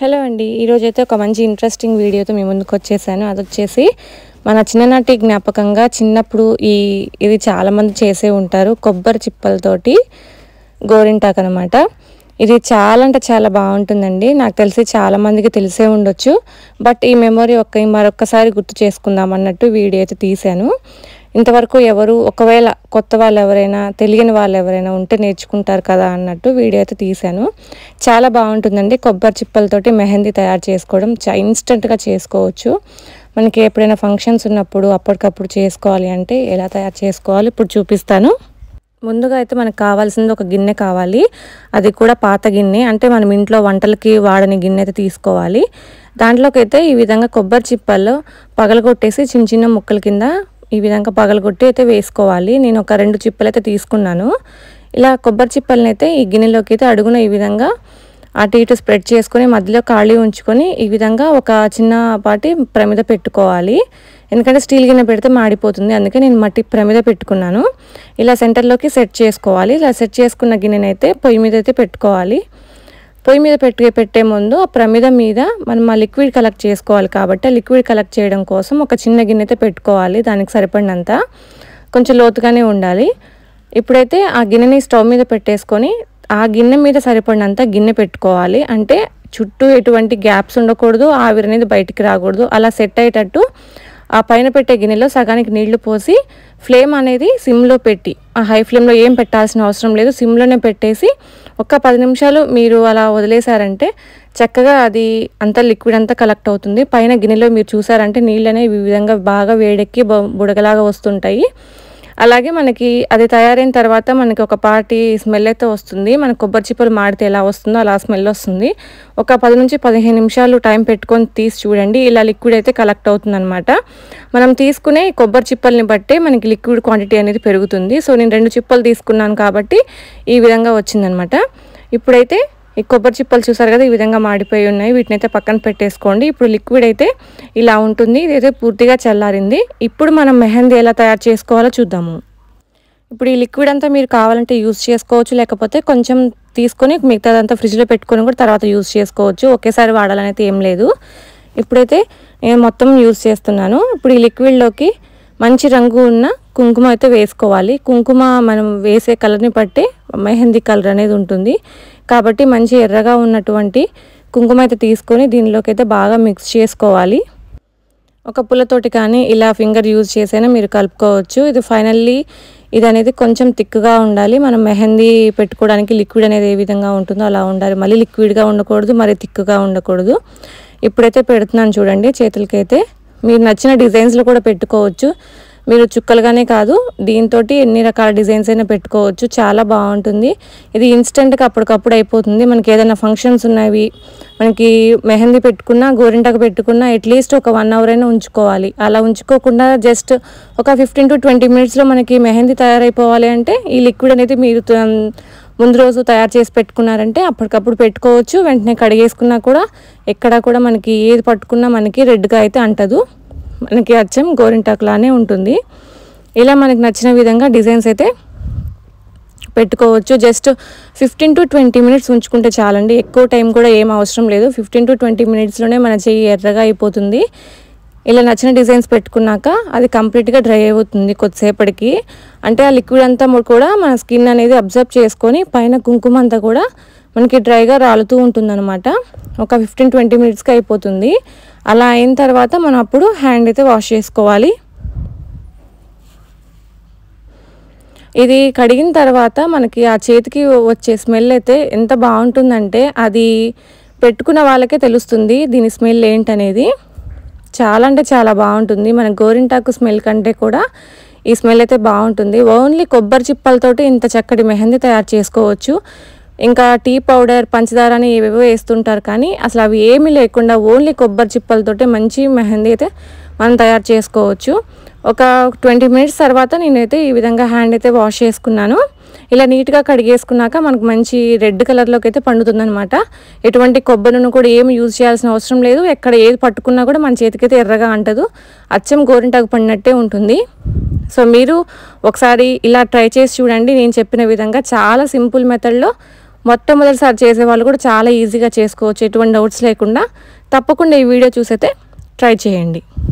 Hello అండి, ఈరోజైతే ఒక మంచి ఇంట్రెస్టింగ్ వీడియోతో మీ ముందుకు వచ్చేసాను. అదొచ్చేసి మన చిన్ననాటి జ్ఞాపకంగా చిన్నప్పుడు ఇది చాలామంది చేసే ఉంటారు. కొబ్బరి చిప్పలతోటి గోరింటాకు అనమాట. ఇది చాలా అంటే చాలా బాగుంటుందండి. నాకు తెలిసి చాలామందికి తెలిసే ఉండొచ్చు. బట్ ఈ మెమొరీ మరొక్కసారి గుర్తు చేసుకుందాం అన్నట్టు వీడియో అయితే తీశాను. ఇంతవరకు ఒకవేళ కొత్త వాళ్ళు ఎవరైనా తెలియని వాళ్ళు ఎవరైనా ఉంటే నేర్చుకుంటారు కదా అన్నట్టు వీడియో అయితే తీశాను. చాలా బాగుంటుందండి. కొబ్బరి చిప్పలతోటి మెహందీ తయారు చేసుకోవడం ఇన్స్టెంట్గా చేసుకోవచ్చు. మనకి ఎప్పుడైనా ఫంక్షన్స్ ఉన్నప్పుడు అప్పటికప్పుడు చేసుకోవాలి అంటే ఎలా తయారు చేసుకోవాలి ఇప్పుడు చూపిస్తాను. ముందుగా అయితే మనకు కావాల్సింది ఒక గిన్నె కావాలి. అది కూడా పాత గిన్నె, అంటే మనం ఇంట్లో వంటలకి వాడని గిన్నె అయితే తీసుకోవాలి. దాంట్లోకి అయితే ఈ విధంగా కొబ్బరి చిప్పల్లో పగలగొట్టేసి చిన్న చిన్న ముక్కల కింద ఈ విధంగా పగలగొట్టి అయితే వేసుకోవాలి. నేను ఒక 2 చిప్పలు అయితే తీసుకున్నాను. ఇలా కొబ్బరి చిప్పలను అయితే ఈ గిన్నెలోకి అయితే అడుగున ఈ విధంగా అటు ఇటు స్ప్రెడ్ చేసుకొని మధ్యలో ఖాళీ ఉంచుకొని ఈ విధంగా ఒక చిన్నపాటి ప్రమిద పెట్టుకోవాలి. ఎందుకంటే స్టీల్ గిన్నె పెడితే మాడిపోతుంది, అందుకే నేను మట్టి ప్రమిద పెట్టుకున్నాను. ఇలా సెంటర్లోకి సెట్ చేసుకోవాలి. ఇలా సెట్ చేసుకున్న గిన్నెని అయితే పొయ్యి మీద అయితే పెట్టుకోవాలి. పొయ్యి మీద పెట్టే ముందు ఆ ప్రమిద మీద మనం ఆ లిక్విడ్ కలెక్ట్ చేసుకోవాలి కాబట్టి ఆ లిక్విడ్ కలెక్ట్ చేయడం కోసం ఒక చిన్న గిన్నె అయితే పెట్టుకోవాలి. దానికి సరిపడినంత కొంచెం లోతుగానే ఉండాలి. ఇప్పుడైతే ఆ గిన్నెని స్టవ్ మీద పెట్టేసుకొని ఆ గిన్నె మీద సరిపడినంత గిన్నె పెట్టుకోవాలి. అంటే చుట్టూ ఎటువంటి గ్యాప్స్ ఉండకూడదు, ఆవిరి అనేది బయటికి రాకూడదు. అలా సెట్ అయ్యేటట్టు ఆ పైన పెట్టే గిన్నెలో సగానికి నీళ్లు పోసి ఫ్లేమ్ అనేది సిమ్లో పెట్టి, ఆ హై ఫ్లేమ్లో ఏం పెట్టాల్సిన అవసరం లేదు, సిమ్లోనే పెట్టేసి ఒక 10 నిమిషాలు మీరు అలా వదిలేశారంటే చక్కగా అది అంతా లిక్విడ్ అంతా కలెక్ట్ అవుతుంది. పైన గిన్నెలో మీరు చూసారంటే నీళ్ళు అనేవి ఈ విధంగా బాగా వేడెక్కి బుడగలాగా వస్తుంటాయి. అలాగే మనకి అది తయారైన తర్వాత మనకి ఒక పాటి స్మెల్ అయితే వస్తుంది. మన కొబ్బరి చిప్పలు మాడితే ఎలా వస్తుందో అలా స్మెల్ వస్తుంది. ఒక 10 నుంచి 15 నిమిషాలు టైం పెట్టుకొని తీసి చూడండి. ఇలా లిక్విడ్ అయితే కలెక్ట్ అవుతుంది అనమాట. మనం తీసుకునే కొబ్బరి చిప్పల్ని బట్టే మనకి లిక్విడ్ క్వాంటిటీ అనేది పెరుగుతుంది. సో నేను 2 చిప్పలు తీసుకున్నాను కాబట్టి ఈ విధంగా వచ్చిందనమాట. ఇప్పుడైతే ఈ కొబ్బరి చిప్పలు చూసారు కదా, ఈ విధంగా మాడిపోయి ఉన్నాయి. వీటిని అయితే పక్కన పెట్టేసుకోండి. ఇప్పుడు లిక్విడ్ అయితే ఇలా ఉంటుంది. ఇదైతే పూర్తిగా చల్లారింది. ఇప్పుడు మనం మెహందీ ఎలా తయారు చేసుకోవాలో చూద్దాము. ఇప్పుడు ఈ లిక్విడ్ అంతా మీరు కావాలంటే యూజ్ చేసుకోవచ్చు, లేకపోతే కొంచెం తీసుకొని మిగతాదంతా ఫ్రిడ్జ్లో పెట్టుకొని కూడా తర్వాత యూజ్ చేసుకోవచ్చు. ఒకేసారి వాడాలనైతే ఏం లేదు. ఇప్పుడైతే నేను మొత్తం యూజ్ చేస్తున్నాను. ఇప్పుడు ఈ లిక్విడ్లోకి మంచి రంగు ఉన్న కుంకుమ అయితే వేసుకోవాలి. కుంకుమ మనం వేసే కలర్ని బట్టి మెహందీ కలర్ అనేది ఉంటుంది కాబట్టి మంచి ఎర్రగా ఉన్నటువంటి కుంకుమ అయితే తీసుకొని దీనిలోకి అయితే బాగా మిక్స్ చేసుకోవాలి. ఒక పుల్లతోటి కానీ ఇలా ఫింగర్ యూజ్ చేసైనా మీరు కలుపుకోవచ్చు. ఇది అనేది కొంచెం థిక్గా ఉండాలి. మనం మెహందీ పెట్టుకోవడానికి లిక్విడ్ అనేది ఏ విధంగా ఉంటుందో అలా ఉండాలి. మళ్ళీ లిక్విడ్గా ఉండకూడదు, మరి థిక్గా ఉండకూడదు. ఇప్పుడైతే పెడుతున్నాను చూడండి చేతులకైతే. మీరు నచ్చిన డిజైన్స్లో కూడా పెట్టుకోవచ్చు. మీరు చుక్కలుగానే కాదు, దీంతో ఎన్ని రకాల డిజైన్స్ అయినా పెట్టుకోవచ్చు. చాలా బాగుంటుంది. ఇది ఇన్స్టెంట్గా అప్పటికప్పుడు అయిపోతుంది. మనకి ఏదైనా ఫంక్షన్స్ ఉన్నవి, మనకి మెహందీ పెట్టుకున్నా గోరింటాకు పెట్టుకున్నా అట్లీస్ట్ ఒక 1 అవర్ అయినా ఉంచుకోవాలి. అలా ఉంచుకోకుండా జస్ట్ ఒక 15 to 20 మినిట్స్లో మనకి మెహందీ తయారైపోవాలి అంటే ఈ లిక్విడ్ అనేది మీరు ముందు రోజు తయారు చేసి పెట్టుకున్నారంటే అప్పటికప్పుడు పెట్టుకోవచ్చు. వెంటనే కడిగేసుకున్నా కూడా ఎక్కడా కూడా మనకి ఏది పట్టుకున్నా మనకి రెడ్గా అయితే అంటదు. మనకి అచ్చం గోరింటాకులానే ఉంటుంది. ఇలా మనకి నచ్చిన విధంగా డిజైన్స్ అయితే పెట్టుకోవచ్చు. జస్ట్ 15 to 20 మినిట్స్ ఉంచుకుంటే చాలండి. ఎక్కువ టైం కూడా ఏం అవసరం లేదు. 15 to 20 మినిట్స్లోనే మన చెయ్యి ఎర్రగా అయిపోతుంది. ఇలా నచ్చిన డిజైన్స్ పెట్టుకున్నాక అది కంప్లీట్గా డ్రై అయిపోతుంది కొద్దిసేపటికి. అంటే ఆ లిక్విడ్ అంతా కూడా మన స్కిన్ అనేది అబ్జర్వ్ చేసుకొని పైన కుంకుమ అంతా కూడా మనకి డ్రైగా రాలుతూ ఉంటుందన్నమాట. ఒక 15-20 మినిట్స్కి అయిపోతుంది. అలా అయిన తర్వాత మనం అప్పుడు హ్యాండ్ అయితే వాష్ చేసుకోవాలి. ఇది కడిగిన తర్వాత మనకి ఆ చేతికి వచ్చే స్మెల్ అయితే ఎంత బాగుంటుందంటే అది పెట్టుకున్న వాళ్ళకే తెలుస్తుంది దీని స్మెల్ ఏంటనేది. చాలా అంటే చాలా బాగుంటుంది. మన గోరింటాకు స్మెల్ కంటే కూడా ఈ స్మెల్ అయితే బాగుంటుంది. ఓన్లీ కొబ్బరి చిప్పలతోటి ఇంత చక్కటి మెహందీ తయారు చేసుకోవచ్చు. ఇంకా టీ పౌడర్, పంచదార అని ఏవేవో వేస్తుంటారు, కానీ అసలు అవి ఏమీ లేకుండా ఓన్లీ కొబ్బరి చిప్పలతోటే మంచి మెహందీ అయితే మనం తయారు చేసుకోవచ్చు. ఒక 20 మినిట్స్ తర్వాత నేనైతే ఈ విధంగా హ్యాండ్ అయితే వాష్ చేసుకున్నాను. ఇలా నీట్గా కడిగేసుకున్నాక మనకు మంచి రెడ్ కలర్లోకి అయితే పండుతుందనమాట. ఎటువంటి కొబ్బరి నూనె కూడా ఏమి యూజ్ చేయాల్సిన అవసరం లేదు. ఎక్కడ ఏది పట్టుకున్నా కూడా మన చేతికైతే ఎర్రగా అంటదు. అచ్చం గోరింటాకు పండినట్టే ఉంటుంది. సో మీరు ఒకసారి ఇలా ట్రై చేసి చూడండి. నేను చెప్పిన విధంగా చాలా సింపుల్ మెథడ్లో మొట్టమొదటిసారి చేసే వాళ్ళు కూడా చాలా ఈజీగా చేసుకోవచ్చు, ఎటువంటి డౌట్స్ లేకుండా. తప్పకుండా ఈ వీడియో చూసైతే ట్రై చేయండి.